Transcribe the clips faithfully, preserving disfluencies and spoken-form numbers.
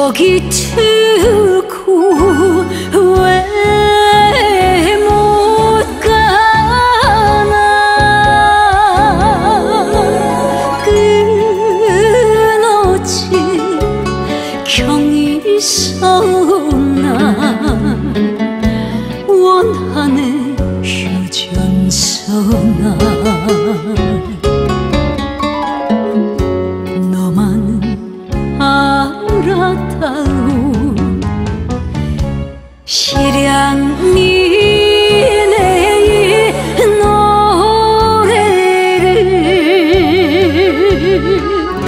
저기 두고 왜 못 가나. 끊어진 경이 서나 원하는 휴전서나. 실향 니네 노래를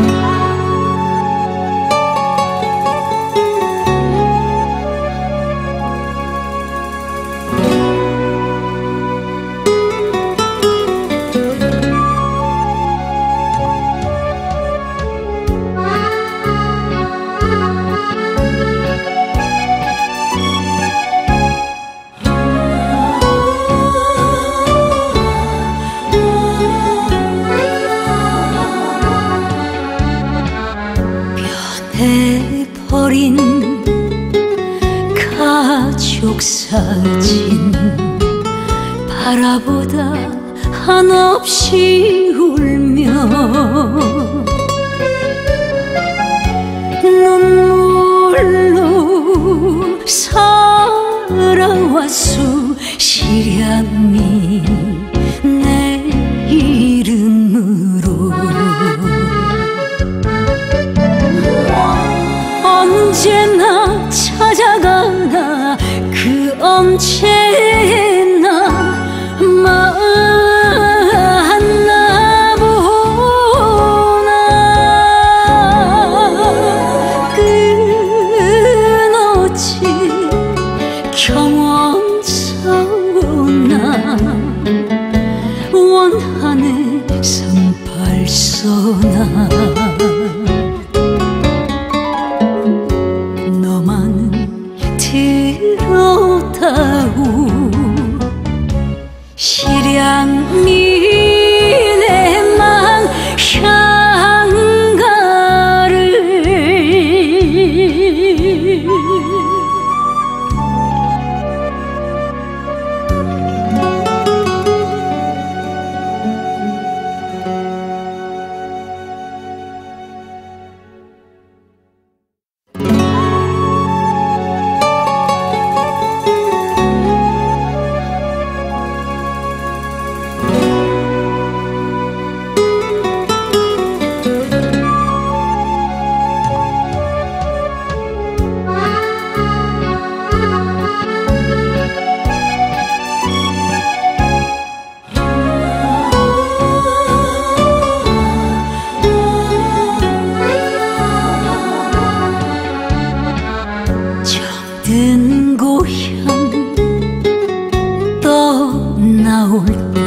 버린 가족 사진 바라보다 한없이 울며 눈물로 살아왔수 실향이 내 이름으로. 언제나 찾아가나 그 언제나 만나보나. 끊어진 경원서나 원하는 삼팔서나. 들어다오 실향 니네 망향가를. 정든 고향 떠나올 때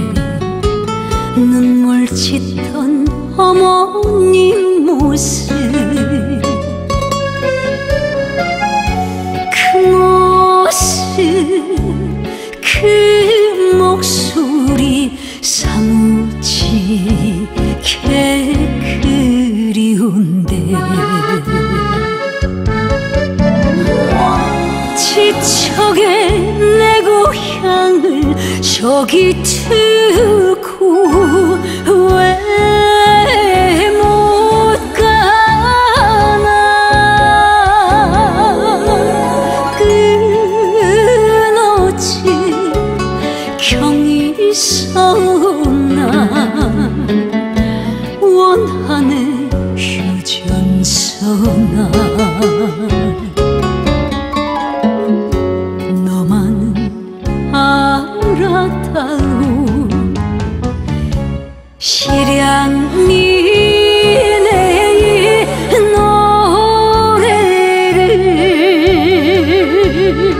눈물 짓던 어머님 모습. 그 모습 그 목소리 사무치게 그리운데 지척에 내 고향을 저기 두고 왜 못 가나. 끊어진 경이 서나 원하는 휴전서나. 알아다오 실향 니네 노래를.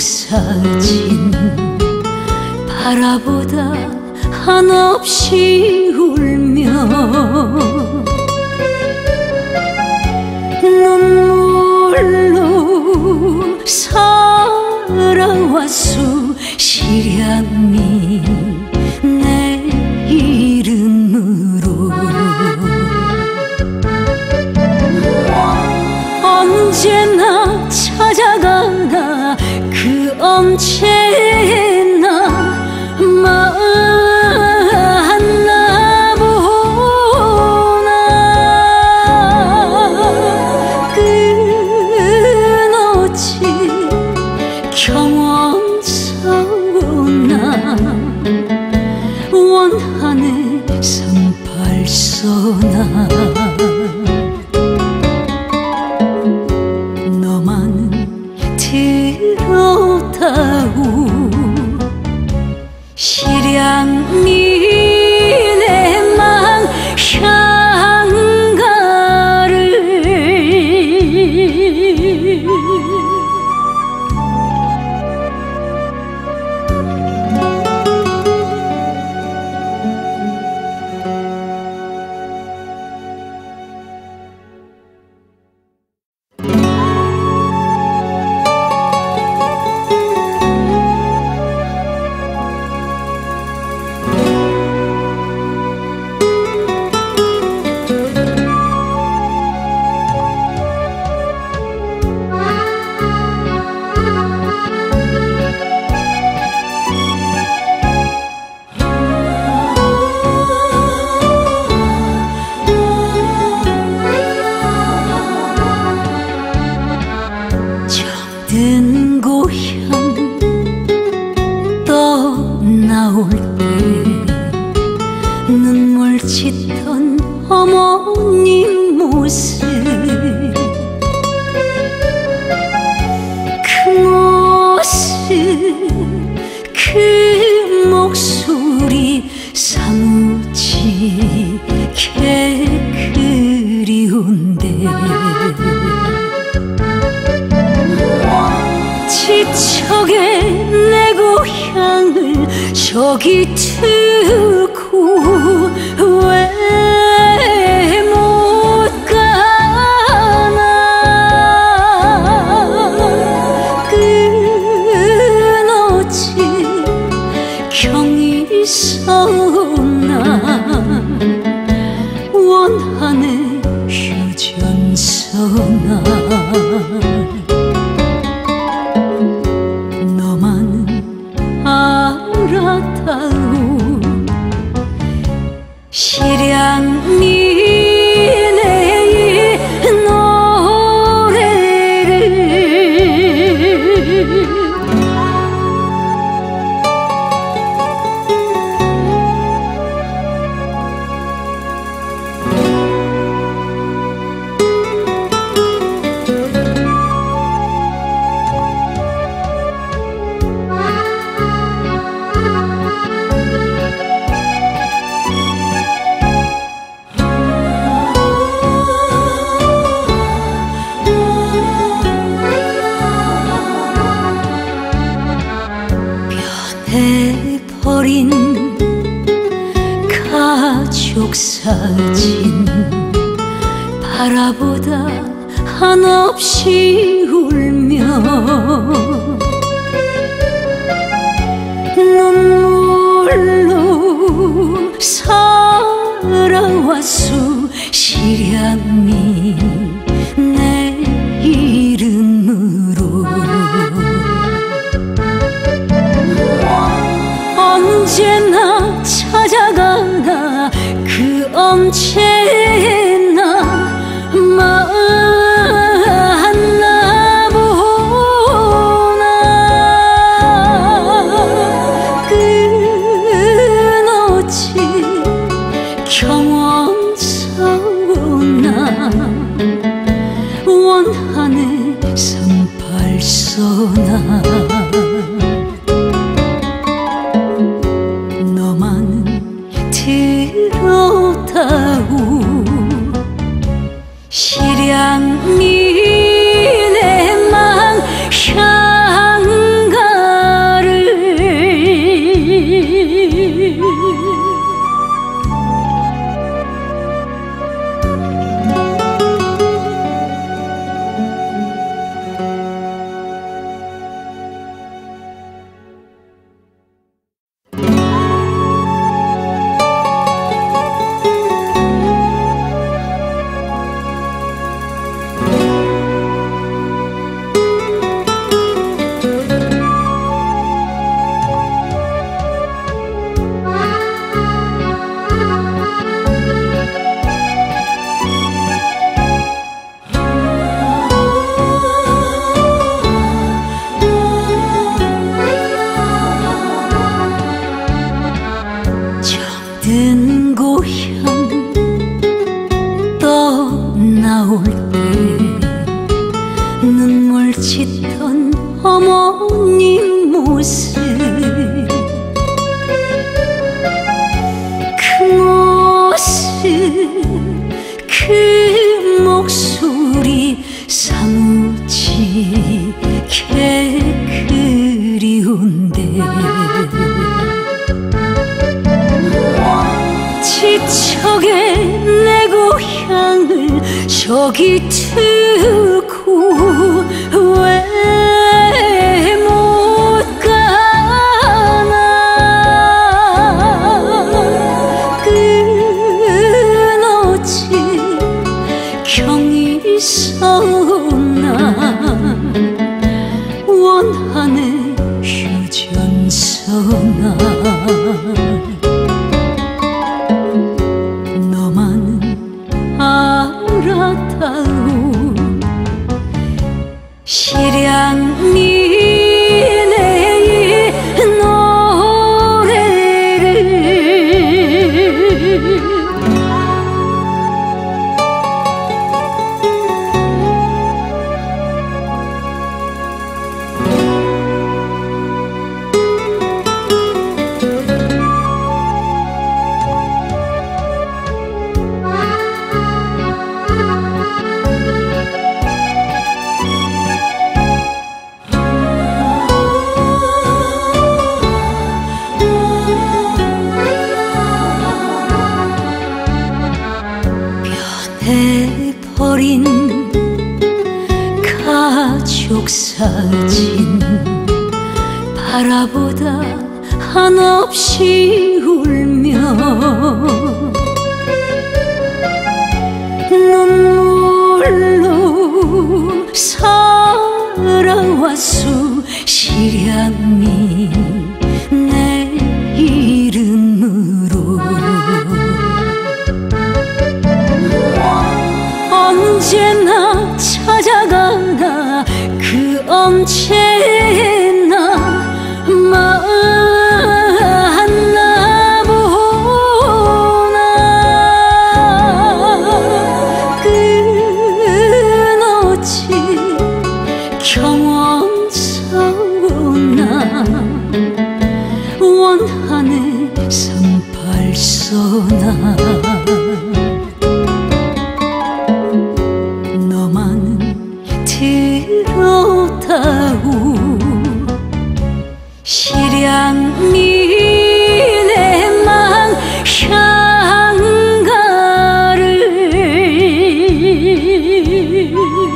사진 바라보다 한없이 울며 눈물로 살아와 수시량이 내 이름으로 언제나 찾아가나 그 언제나 만나보나 끊어지 경원서나 원한의 삼팔서나 들었다고 시량이 내 망상가를 정든 고향 떠나올 때 눈물 짓던 어머님 모습 그 모습 그 목소리 사무치게 그리운데 지척에 내 고향을 저기 두고 왜 못 가나 끊어지 경이서나 원한의 휴전서나 알았다고 시량이 내 노래를 버린 가족 사진 바라보다 한없이 울며 눈물로 살아와 수시량이 내 이름으로 언제나 찾아가나 그 언제나 만나보나 끊어지 경원서나 원한의 삼팔서나 들었다고 시량이 내 망상가를 짓던 어머님 모습 그 모습 그 목소리 사무치게 그리운데 지척에 내 고향을 저기 두고 왜 못 가나 끊어진 경이 있었나 원하네 휴전서나 알았다고 실향이 내 노래를 버린 가족 사진 바라보다 한없이 울며 눈물로 살아왔소 실향이 내 이름으로 언제나 찾아가나 그 언제나 만나보나 끊어진 경원서나 원하네 삼팔서나 들었다고 실향이 내 망향가를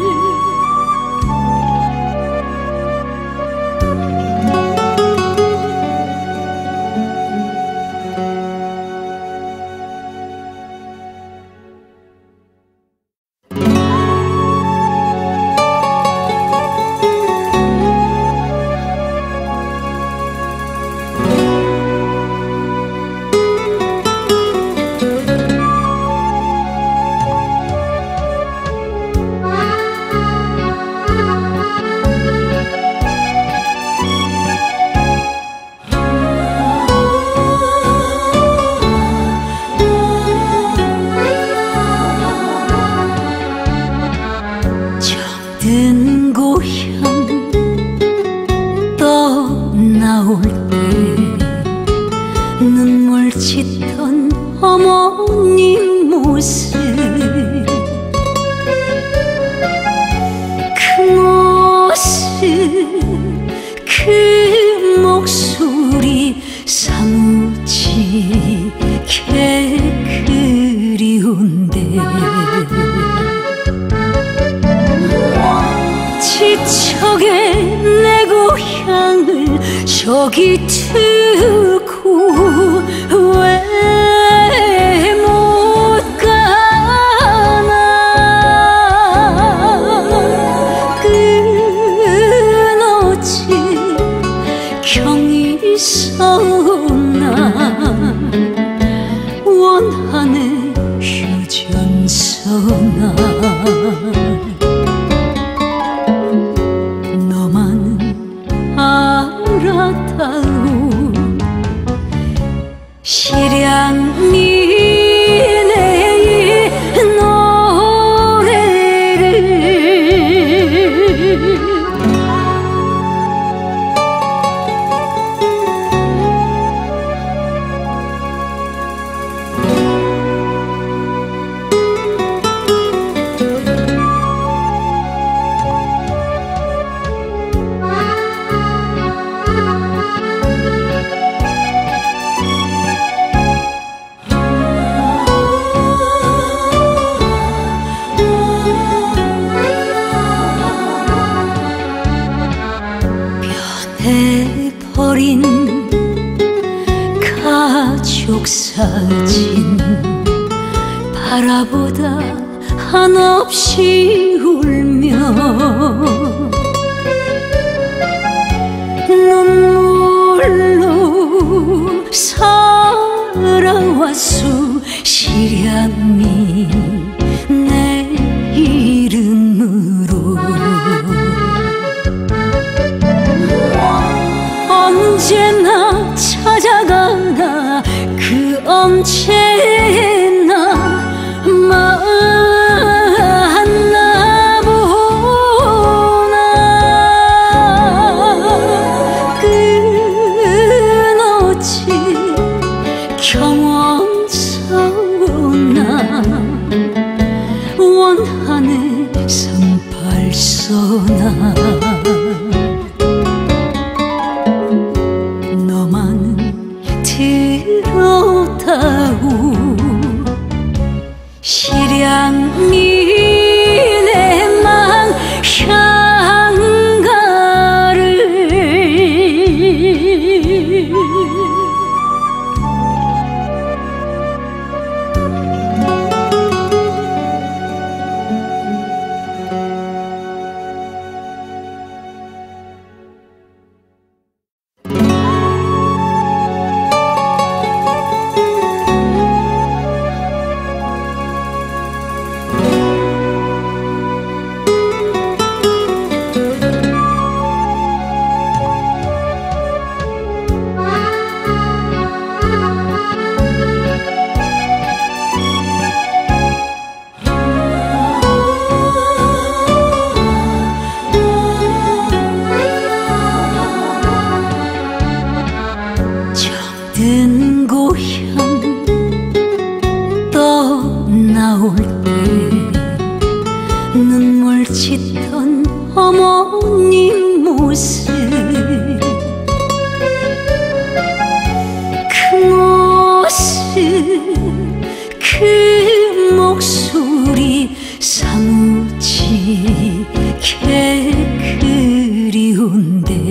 든 고향 떠나올 때 눈물 짓던 어머님 모습 그 모습 그 목소리 사무치게 그리운데 지척에 내 고향을 저기 두고 왜 못 가나 끊어진 경이 있었나 원하네 휴전서나 알았다고 실향이 내 노래를 변해버린 가족 사진 바라보다 한없이 울며 눈물로 살아왔수 시량이 내 이름으로 언제나 찾아가나 그 언제나 만나보나 끊어진 경원서나 원하는 성발서나 들었다고 시량이 내 맘 향가를 든 고향 떠나올 때 눈물 짓던 어머님 모습 그 모습 그 목소리 사무치게 그리운데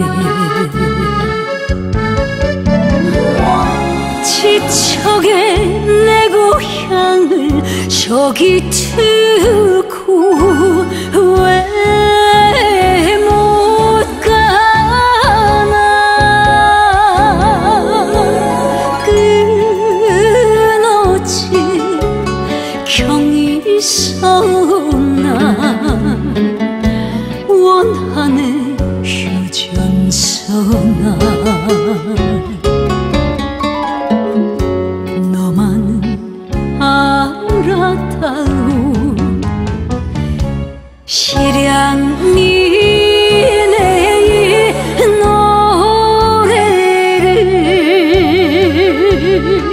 지척에 내 고향을 저기 두고 왜 못 가나 끊어진 경의서나 원하는 휴전서나 알았다고 시량이 내 노래를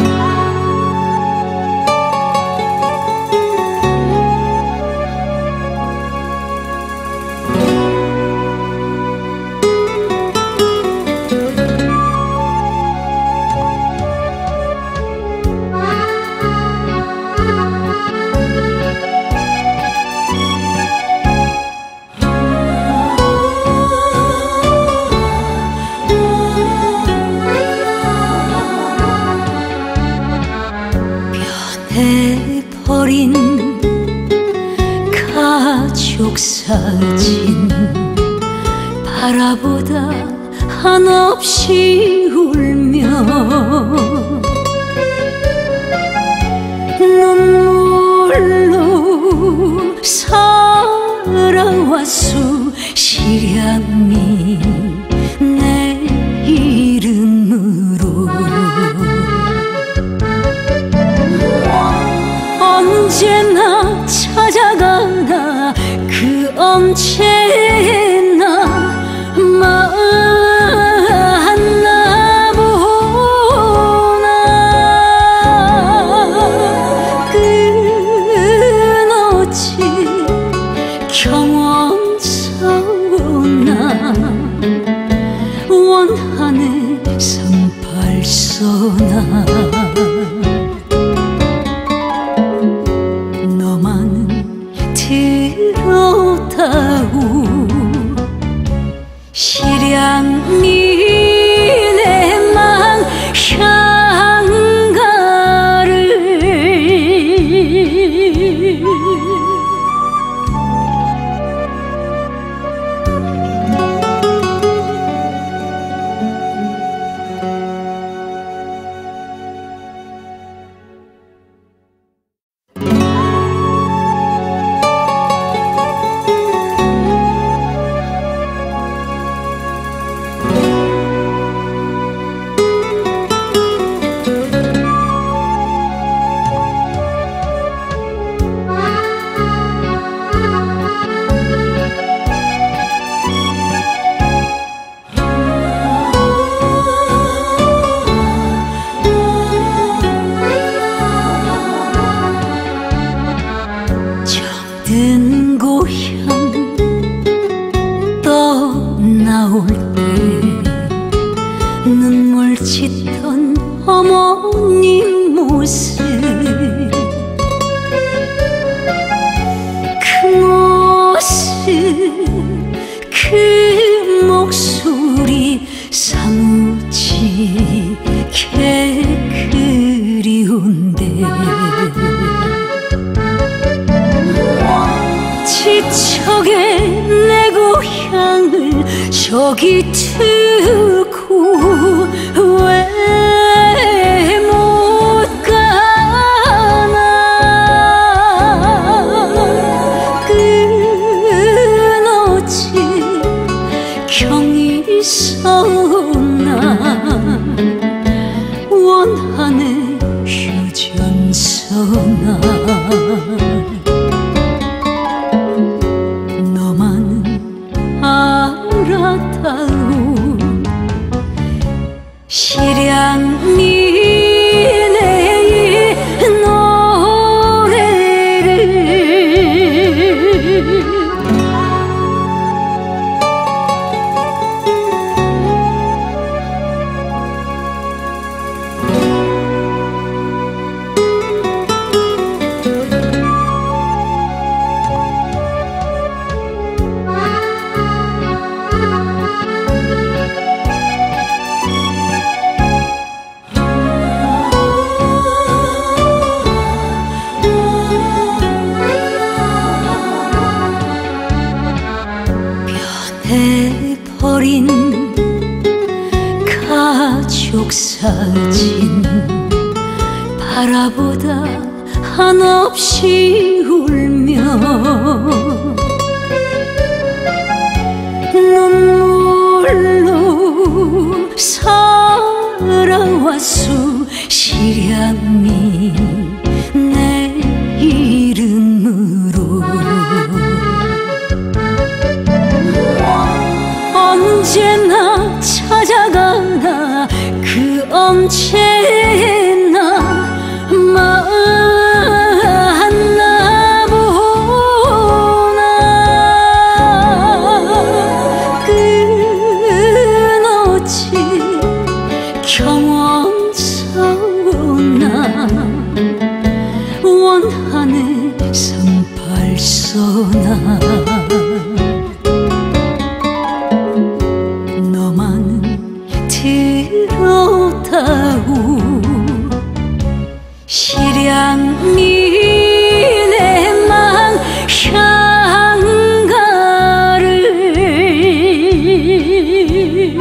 변해버린 가족 사진 바라보다 한없이 울며 눈물로 살아왔수 시량이 내 이름으로 언제나 찾아가나 그 언제나 만나보나 끊어진 경원서나 원하는 성발서나 들었다고 시량 저기 두고 왜 못 가나. 끊어진 경이 있었나. 원하는 휴전선아. 너만 알았다오. 실향 니네 노래를 버린 가족 사진 바라보다 한없이 울며 눈물로 살아왔소. 실향이 내 이름으로 언제나 찾아가나. 그 언제나 만나보나. 끊어진 경원서나. 원하는 삼팔서나. 들었다오. 실향 니네 망향가를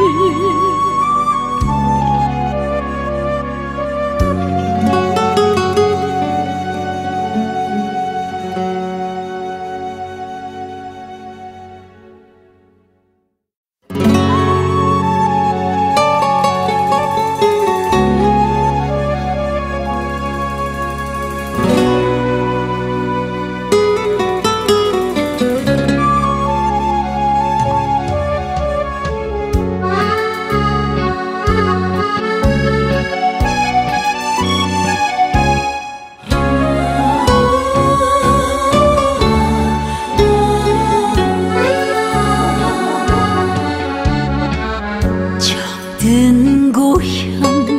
든 고향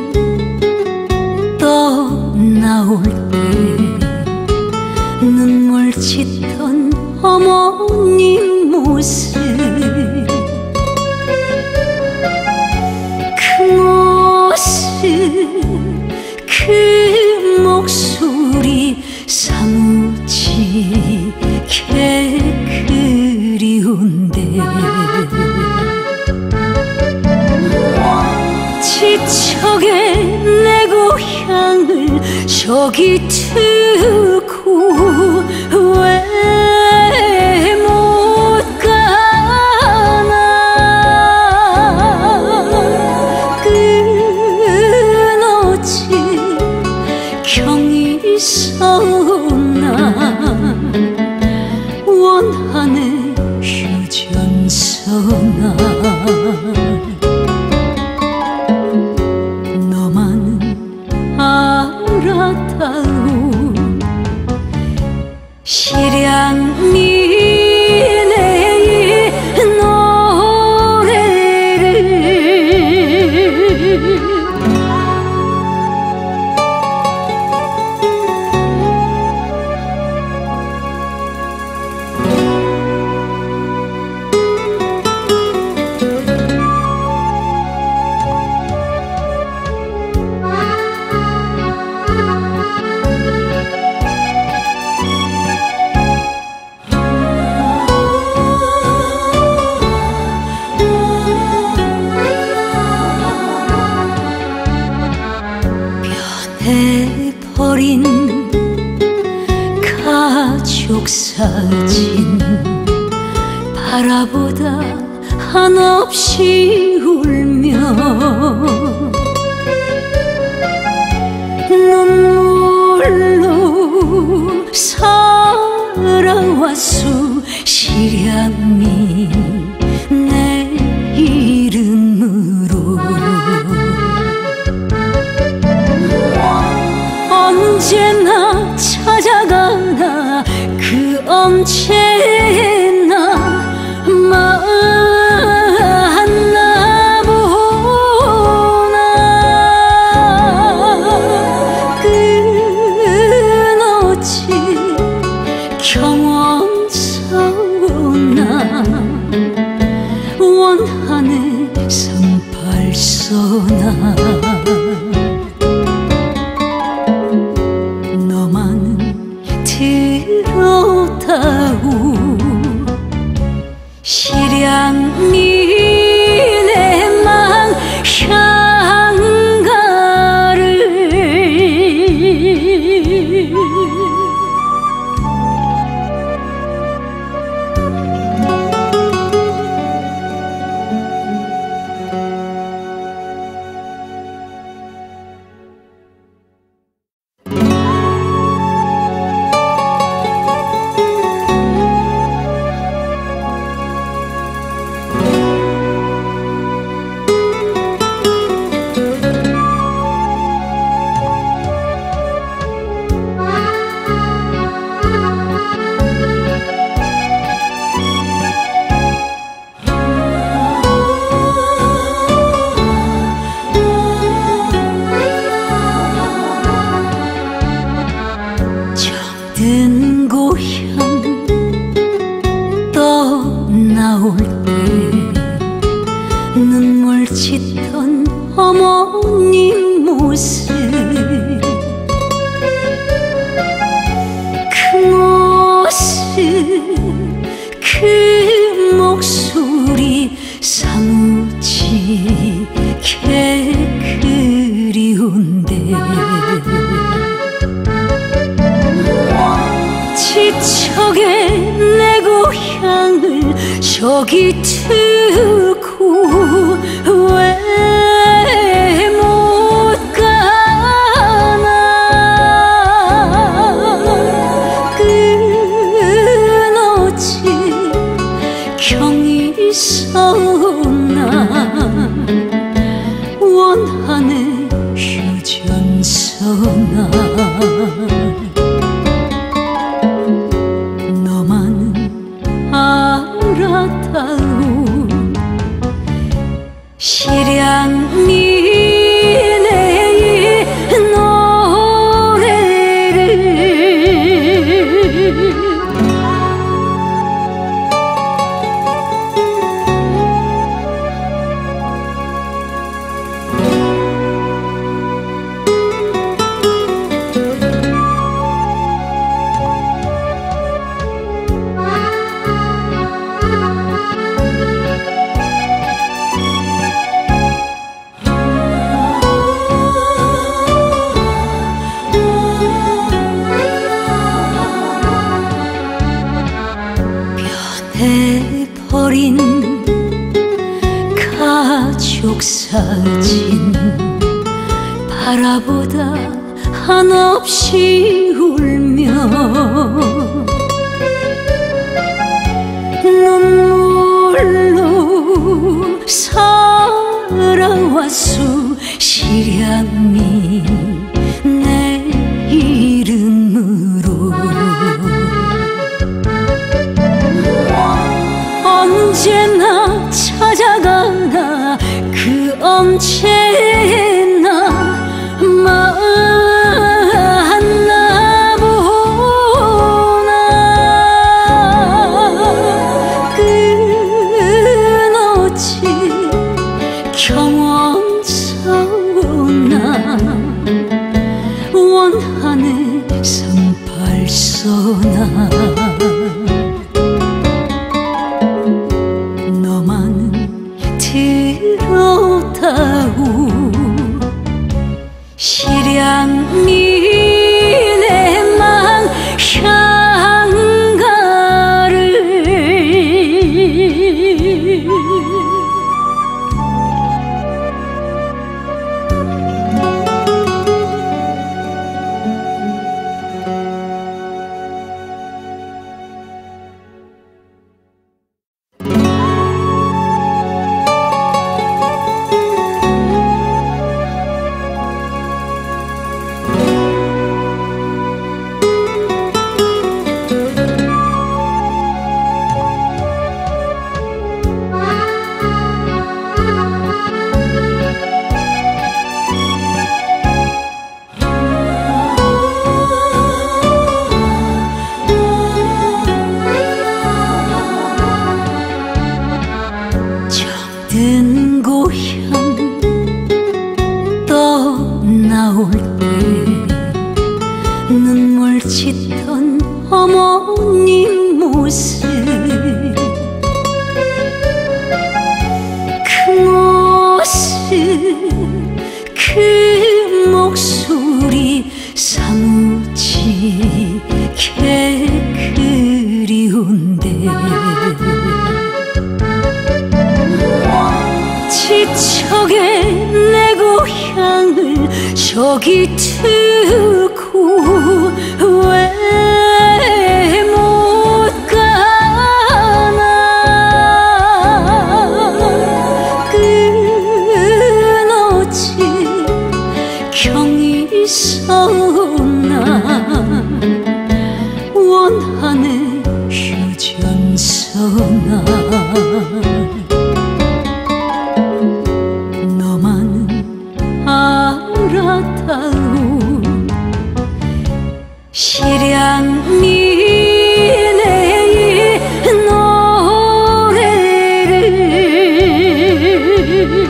떠나올 때 눈물 짓던 어머님 모습. 그 모습 그 목소리 사무치게 그리운데 지척에 내 고향을 저기 두고 왜 못 가나. 끊어진 경이 있었나. 원하는 휴전선아. 알았다오. 실향 니네 노래를 사진 바라보다 한없이 울며 눈물로 살아왔수 시량이 내 이름으로 언제나 찾아가나 그 언제나 만나보나 끊어진 경원서나 원하는 성팔서나 들었다고 시량이 내 맘 향가를 정든 고향 떠나올 때 눈물 짓던 어머님 모습 그 모습 그 목소리 사무치게 그리운데 지척에 내 고향을 저기 두고 왜 못 가나 끊어진 경의서나 원하는 휴전서나 알았다고 시량이 내 노래를 버린 가족 사진 바라보다 한없이 울며 눈물로 살아왔수 시량이 내 이름으로 언제나 찾아가나 그 언제나 만나보나 끊어진 경원서나 원하는 성팔서나 들었다고 시량이 내 맘 향가 그 목소리 사무치게 그리운데 지척에 내 고향을 저기 두고 왜 못 가나. 끊어진 경이서나 원하네 휴전서나. 알았다오 실향이 내 노래를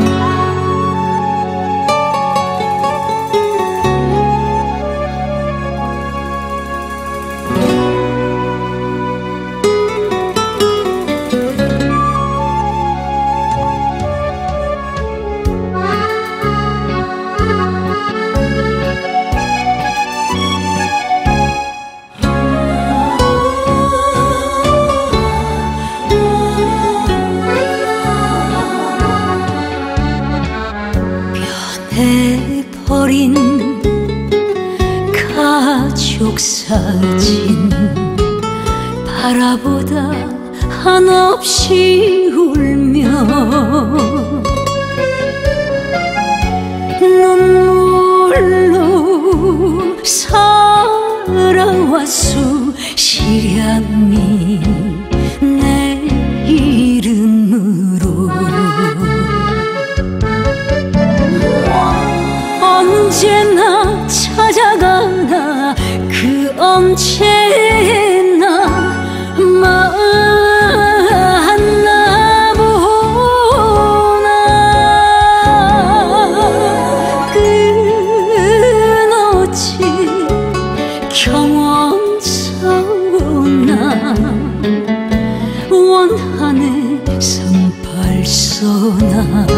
버린 가족 사진 바라보다 한없이 울며 눈물로 살아왔소. 실향이 내 이름으로 언제나 찾아가나 그 언제나 만나보나. 끊어진 경원서나 원하네 성팔서나.